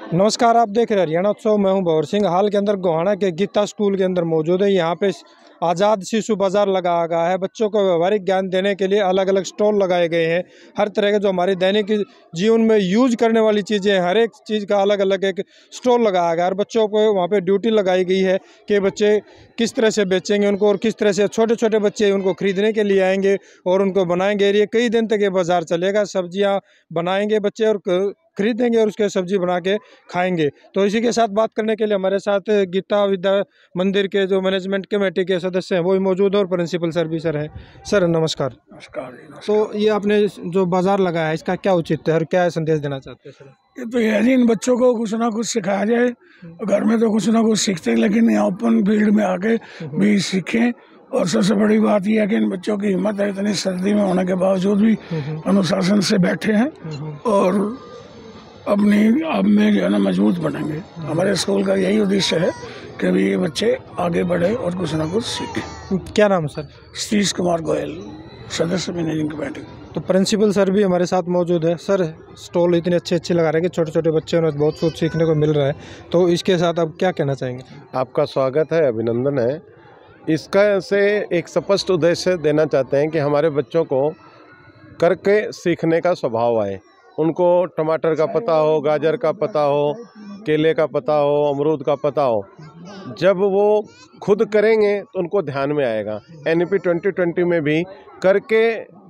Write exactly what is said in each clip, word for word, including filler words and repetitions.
नमस्कार, आप देख रहे हैं हरियाणा उत्सव। मैं हूं भंवर सिंह। हाल के अंदर गोहाना के गीता स्कूल के अंदर मौजूद है। यहाँ पे आज़ाद शिशु बाजार लगाया गया है। बच्चों को व्यवहारिक ज्ञान देने के लिए अलग अलग स्टॉल लगाए गए हैं। हर तरह के जो हमारे दैनिक जीवन में यूज करने वाली चीज़ें हैं, हर एक चीज़ का अलग अलग एक स्टॉल लगाया गया है। और बच्चों को वहाँ पे ड्यूटी लगाई गई है कि बच्चे किस तरह से बेचेंगे उनको, और किस तरह से छोटे छोटे बच्चे उनको खरीदने के लिए आएंगे और उनको बनाएंगे। ये कई दिन तक ये बाजार चलेगा। सब्जियाँ बनाएंगे बच्चे और खरीदेंगे और उसके सब्जी बना के खाएंगे। तो इसी के साथ बात करने के लिए हमारे साथ गीता विद्या मंदिर के जो मैनेजमेंट कमेटी के सदस्य हैं वो भी मौजूद है और प्रिंसिपल सर भी सर हैं। सर नमस्कार। नमस्कार, नमस्कार। तो ये आपने जो बाजार लगाया है, इसका क्या उचित है और क्या संदेश देना चाहते हैं सर? ये तो ये इन बच्चों को कुछ ना कुछ सिखाया जाए। घर में तो कुछ ना कुछ सीखते हैं, लेकिन यहाँ ओपन फील्ड में आके भी सीखें। और सबसे बड़ी बात यह है कि इन बच्चों की हिम्मत है, इतनी सर्दी में होने के बावजूद भी अनुशासन से बैठे हैं और अपनी आप में जो है ना मजबूत बनेंगे। हमारे स्कूल का यही उद्देश्य है कि भी ये बच्चे आगे बढ़े और कुछ ना कुछ सीखें। क्या नाम है सर? सतीश कुमार गोयल, सदस्य मैनेजिंग कमेटी। तो प्रिंसिपल सर भी हमारे साथ मौजूद है। सर स्टॉल इतने अच्छे अच्छे लगा रहे हैं कि छोटे छोटे बच्चों ने बहुत कुछ सीखने को मिल रहा है, तो इसके साथ आप क्या कहना चाहेंगे? आपका स्वागत है, अभिनंदन है। इसका से एक स्पष्ट उद्देश्य देना चाहते हैं कि हमारे बच्चों को करके सीखने का स्वभाव आए। उनको टमाटर का पता हो, गाजर का पता हो, केले का पता हो, अमरूद का पता हो। जब वो खुद करेंगे तो उनको ध्यान में आएगा। N E P twenty twenty में भी करके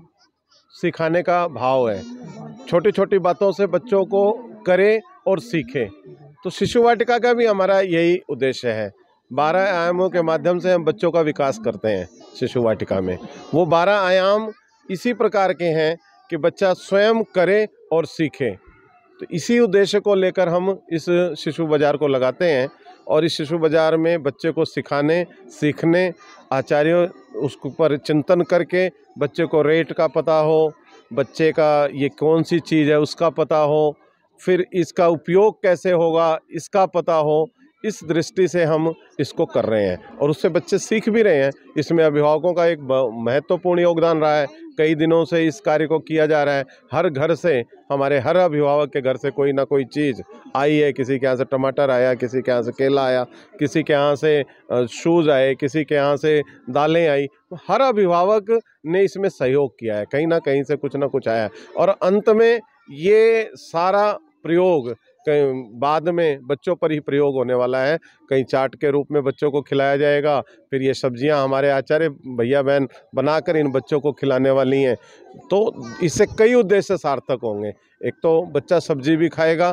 सिखाने का भाव है। छोटी छोटी बातों से बच्चों को करें और सीखें। तो शिशु वाटिका का भी हमारा यही उद्देश्य है। बारह आयामों के माध्यम से हम बच्चों का विकास करते हैं शिशु वाटिका में। वो बारह आयाम इसी प्रकार के हैं कि बच्चा स्वयं करे और सीखे। तो इसी उद्देश्य को लेकर हम इस शिशु बाजार को लगाते हैं और इस शिशु बाजार में बच्चे को सिखाने, सीखने, आचार्यों उसके ऊपर चिंतन करके बच्चे को रेट का पता हो, बच्चे का ये कौन सी चीज़ है उसका पता हो, फिर इसका उपयोग कैसे होगा इसका पता हो। इस दृष्टि से हम इसको कर रहे हैं और उससे बच्चे सीख भी रहे हैं। इसमें अभिभावकों का एक महत्वपूर्ण योगदान रहा है। कई दिनों से इस कार्य को किया जा रहा है। हर घर से, हमारे हर अभिभावक के घर से कोई ना कोई चीज़ आई है। किसी के यहाँ से टमाटर आया, किसी के यहाँ से केला आया, किसी के यहाँ से शूज़ आए, किसी के यहाँ से दालें आई। हर अभिभावक ने इसमें सहयोग किया है, कहीं ना कहीं से कुछ ना कुछ आया। और अंत में ये सारा प्रयोग कहीं बाद में बच्चों पर ही प्रयोग होने वाला है। कहीं चाट के रूप में बच्चों को खिलाया जाएगा, फिर ये सब्जियां हमारे आचार्य भैया बहन बनाकर इन बच्चों को खिलाने वाली हैं। तो इससे कई उद्देश्य सार्थक होंगे। एक तो बच्चा सब्जी भी खाएगा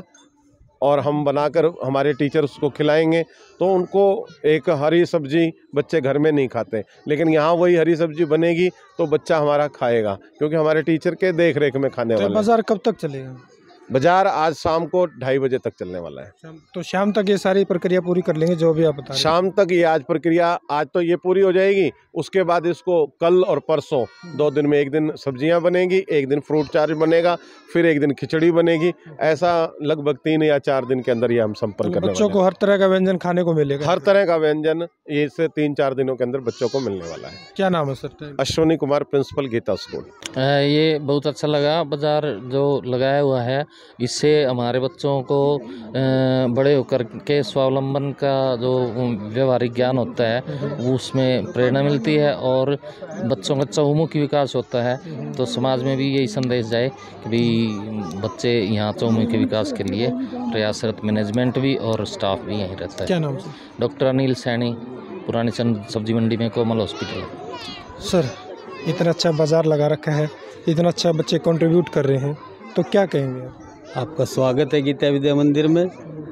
और हम बनाकर हमारे टीचर उसको खिलाएंगे, तो उनको एक हरी सब्जी बच्चे घर में नहीं खाते, लेकिन यहाँ वही हरी सब्जी बनेगी तो बच्चा हमारा खाएगा, क्योंकि हमारे टीचर के देख रेख में खाने वाला है। बाजार कब तक चलेगा? बाजार आज शाम को ढाई बजे तक चलने वाला है। तो शाम तक ये सारी प्रक्रिया पूरी कर लेंगे जो भी आप बता रहे हैं? शाम तक ये आज प्रक्रिया, आज तो ये पूरी हो जाएगी। उसके बाद इसको कल और परसों दो दिन में, एक दिन सब्जियां बनेगी, एक दिन फ्रूट चाट बनेगा, फिर एक दिन खिचड़ी बनेगी। ऐसा लगभग तीन या चार दिन के अंदर ये हम संपन्न करने वाले हैं। बच्चों को हर तरह का व्यंजन खाने को मिलेगा? हर तरह का व्यंजन ये से तीन चार दिनों के अंदर बच्चों को मिलने वाला है। क्या नाम है sir? Ashwini Kumar, principal Geeta school. ये बहुत अच्छा लगा बाजार जो लगाया हुआ है। इससे हमारे बच्चों को बड़े होकर के स्वावलंबन का जो व्यवहारिक ज्ञान होता है वो उसमें प्रेरणा मिलती है और बच्चों का चहुमुखी विकास होता है। तो समाज में भी यही संदेश जाए कि भाई बच्चे यहाँ चहुमुखी विकास के लिए प्रयासरत, मैनेजमेंट भी और स्टाफ भी यहीं रहता है। क्या नाम सर? डॉक्टर अनिल सैनी, पुरानी चंद सब्जी मंडी में कोमल हॉस्पिटल। सर इतना अच्छा बाजार लगा रखा है, इतना अच्छा बच्चे कंट्रीब्यूट कर रहे हैं, तो क्या कहेंगे आप? आपका स्वागत है गीता विद्या मंदिर में।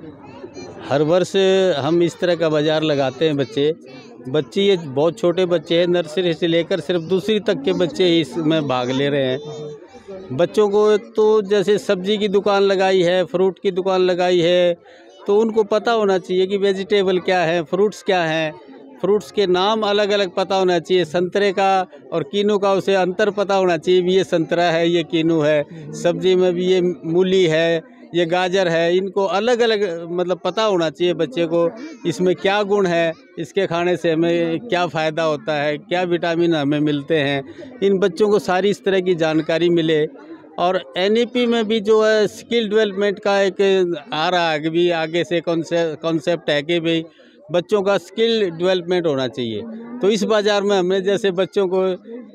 हर वर्ष हम इस तरह का बाजार लगाते हैं। बच्चे बच्चे ये बहुत छोटे बच्चे हैं, नर्सरी से लेकर सिर्फ दूसरी तक के बच्चे इसमें भाग ले रहे हैं। बच्चों को एक तो जैसे सब्जी की दुकान लगाई है, फ्रूट की दुकान लगाई है, तो उनको पता होना चाहिए कि वेजिटेबल क्या है, फ्रूट्स क्या हैं। फ्रूट्स के नाम अलग अलग पता होना चाहिए। संतरे का और कीनू का उसे अंतर पता होना चाहिए, भी ये संतरा है, ये कीनू है। सब्जी में भी ये मूली है, ये गाजर है। इनको अलग अलग मतलब पता होना चाहिए बच्चे को, इसमें क्या गुण है, इसके खाने से हमें क्या फ़ायदा होता है, क्या विटामिन हमें मिलते हैं। इन बच्चों को सारी इस तरह की जानकारी मिले और एन ई पी में भी जो है स्किल डेवलपमेंट का एक आ रहा है कि भी आगे से कॉन्सेप्ट है कि भाई बच्चों का स्किल डेवलपमेंट होना चाहिए। तो इस बाज़ार में हमने जैसे बच्चों को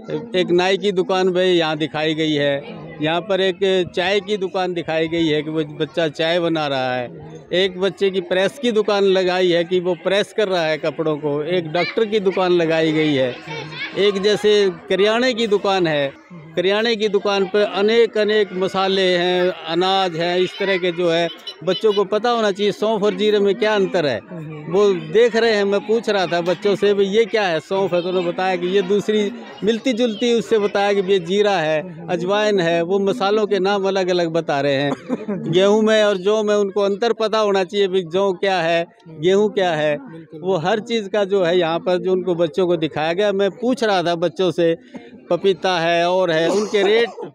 एक नाई की दुकान भाई यहाँ दिखाई गई है, यहाँ पर एक चाय की दुकान दिखाई गई है कि वो बच्चा चाय बना रहा है, एक बच्चे की प्रेस की दुकान लगाई है कि वो प्रेस कर रहा है कपड़ों को, एक डॉक्टर की दुकान लगाई गई है, एक जैसे करियाने की दुकान है, करियाने की दुकान पर अनेक अनेक मसाले हैं, अनाज हैं, इस तरह के जो है बच्चों को पता होना चाहिए सौंफ और जीरे में क्या अंतर है। वो देख रहे हैं, मैं पूछ रहा था बच्चों से भाई ये क्या है, सौंफ है, तो उन्होंने बताया कि ये दूसरी मिलती जुलती, उससे बताया कि ये जीरा है, अजवाइन है, वो मसालों के नाम अलग अलग बता रहे हैं। गेहूं में और जौ में उनको अंतर पता होना चाहिए, भाई जौ क्या है, गेहूं क्या है, वो हर चीज़ का जो है यहाँ पर जो उनको बच्चों को दिखाया गया। मैं पूछ रहा था बच्चों से, पपीता है और है, उनके रेट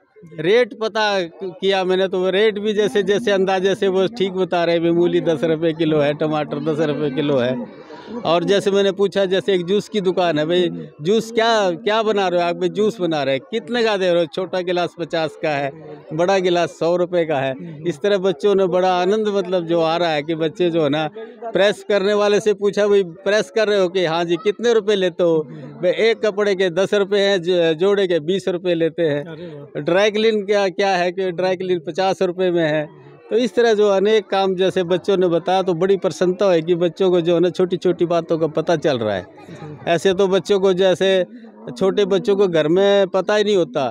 रेट पता किया मैंने, तो वो रेट भी जैसे जैसे अंदाजे से वो ठीक बता रहे हैं। मूली दस रुपये किलो है, टमाटर दस रुपये किलो है। और जैसे मैंने पूछा, जैसे एक जूस की दुकान है, भाई जूस क्या क्या बना रहे हो आप, भाई जूस बना रहे हैं, कितने का दे रहे हो, छोटा गिलास पचास का है, बड़ा गिलास सौ रुपये का है। इस तरह बच्चों ने बड़ा आनंद मतलब जो आ रहा है कि बच्चे जो है ना, प्रेस करने वाले से पूछा भाई प्रेस कर रहे हो कि हाँ जी, कितने रुपए लेते हो, भाई एक कपड़े के दस रुपये हैं, जोड़े के बीस रुपये लेते हैं। ड्राई क्लीन क्या क्या है कि ड्राई क्लीन पचास रुपये में है। तो इस तरह जो अनेक काम जैसे बच्चों ने बताया, तो बड़ी प्रसन्नता है कि बच्चों को जो है ना छोटी छोटी बातों का पता चल रहा है। ऐसे तो बच्चों को जैसे छोटे बच्चों को घर में पता ही नहीं होता।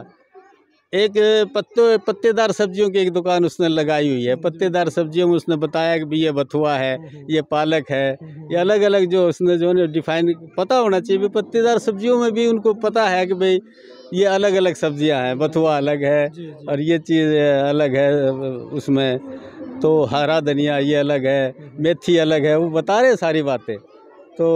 एक पत्ते पत्तेदार सब्जियों की एक दुकान उसने लगाई हुई है, पत्तेदार सब्जियों में उसने बताया कि भी ये बथुआ है, ये पालक है, ये अलग अलग जो उसने जो है डिफाइन पता होना चाहिए। भी पत्तेदार सब्जियों में भी उनको पता है कि भाई ये अलग अलग सब्जियां हैं, बथुआ अलग है और ये चीज़ अलग है, उसमें तो हरा धनिया ये अलग है, मेथी अलग है, वो बता रहे सारी बातें। तो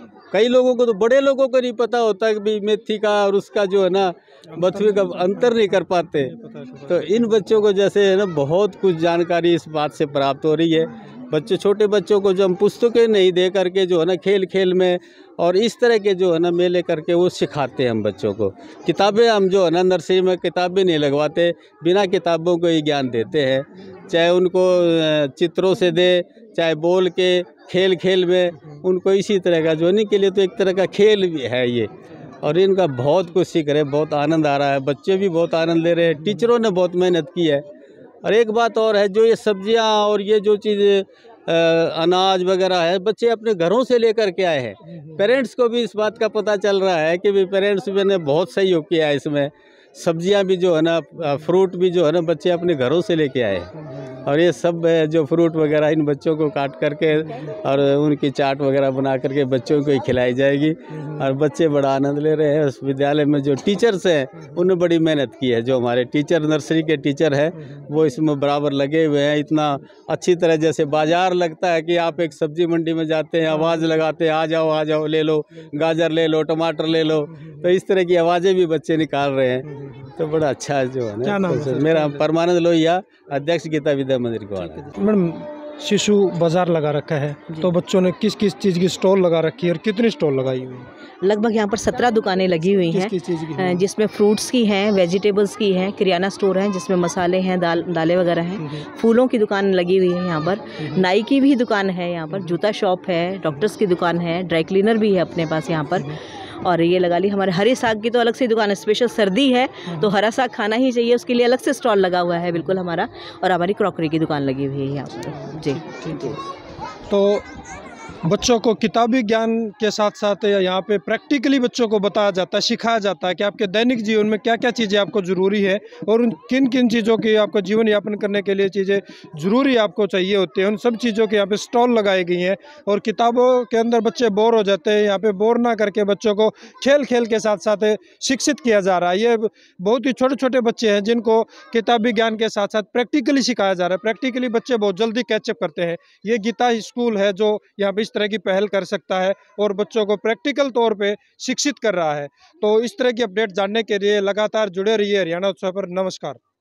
कई लोगों को तो बड़े लोगों को नहीं पता होता कि भाई मेथी का और उसका जो है ना बथुए का अंतर नहीं कर पाते। तो इन बच्चों को जैसे है ना बहुत कुछ जानकारी इस बात से प्राप्त हो रही है। बच्चे छोटे बच्चों को जो हम पुस्तकें नहीं दे करके जो है ना खेल खेल में और इस तरह के जो है ना मेले करके वो सिखाते हैं हम बच्चों को। किताबें हम जो है ना नर्सरी में किताबें नहीं लगवाते, बिना किताबों को ही ज्ञान देते हैं, चाहे उनको चित्रों से दे, चाहे बोल के, खेल खेल में उनको इसी तरह का जो के लिए तो एक तरह का खेल भी है ये। और इनका बहुत कुछ सीख रहे, बहुत आनंद आ रहा है, बच्चे भी बहुत आनंद ले रहे हैं, टीचरों ने बहुत मेहनत की है। और एक बात और है, जो ये सब्जियां और ये जो चीज़ अनाज वगैरह है, बच्चे अपने घरों से लेकर के आए हैं। पेरेंट्स को भी इस बात का पता चल रहा है कि भी पेरेंट्स भी ने बहुत सहयोग किया है इसमें। सब्जियां भी जो है ना, फ्रूट भी जो है ना, बच्चे अपने घरों से लेके आए हैं। और ये सब जो फ्रूट वगैरह इन बच्चों को काट करके और उनकी चाट वगैरह बना करके बच्चों को ही खिलाई जाएगी। और बच्चे बड़ा आनंद ले रहे हैं। उस विद्यालय में जो टीचर्स हैं उन्होंने बड़ी मेहनत की है। जो हमारे टीचर नर्सरी के टीचर हैं वो इसमें बराबर लगे हुए हैं। इतना अच्छी तरह जैसे बाज़ार लगता है कि आप एक सब्जी मंडी में जाते हैं, आवाज़ लगाते हैं, आ जाओ आ जाओ, ले लो गाजर, ले लो टमाटर, ले लो। तो इस तरह की आवाज़ें भी बच्चे निकाल रहे हैं। तो बड़ा अच्छा जो है ना। तो मेरा परमानंद लोहिया, अध्यक्ष गीता विद्या मंदिर को। मैडम, शिशु बाजार लगा रखा है, तो बच्चों ने किस किस चीज़ की स्टॉल लगा रखी है और कितनी स्टॉल लगाई हुई है? लगभग यहाँ पर सत्रह दुकानें लगी हुई हैं। किस चीज़ की? जिसमें फ्रूट्स की हैं, वेजिटेबल्स की हैं, किराना स्टोर है जिसमें मसाले हैं, दाल दालें वगैरह हैं, फूलों की दुकान लगी हुई है यहाँ पर, नाई की भी दुकान है यहाँ पर, जूता शॉप है, डॉक्टर्स की दुकान है, ड्राई क्लीनर भी है अपने पास यहाँ पर। और ये लगा ली हमारे हरे साग की तो अलग से दुकान है, स्पेशल सर्दी है तो हरा साग खाना ही चाहिए, उसके लिए अलग से स्टॉल लगा हुआ है बिल्कुल हमारा। और हमारी क्रॉकरी की दुकान लगी हुई है यहाँ पर। जी जी। तो बच्चों को किताबी ज्ञान के साथ साथ यहाँ पे प्रैक्टिकली बच्चों को बताया जाता है, सिखाया जाता है कि आपके दैनिक जीवन में क्या क्या चीज़ें आपको ज़रूरी है और उन किन किन चीज़ों की आपको जीवन यापन करने के लिए चीज़ें ज़रूरी आपको चाहिए होती हैं, उन सब चीज़ों के यहाँ पे स्टॉल लगाई गई हैं। और किताबों के अंदर बच्चे बोर हो जाते हैं, यहाँ पे बोर ना करके बच्चों को खेल खेल के साथ साथ शिक्षित किया जा रहा है। ये बहुत ही छोटे छोटे बच्चे हैं जिनको किताबी ज्ञान के साथ साथ प्रैक्टिकली सिखाया जा रहा है। प्रैक्टिकली बच्चे बहुत जल्दी कैचअप करते हैं। ये गीता स्कूल है जो यहाँ पे इस तरह की पहल कर सकता है और बच्चों को प्रैक्टिकल तौर पे शिक्षित कर रहा है। तो इस तरह की अपडेट जानने के लिए लगातार जुड़े रहिए हरियाणा उत्सव पर। नमस्कार।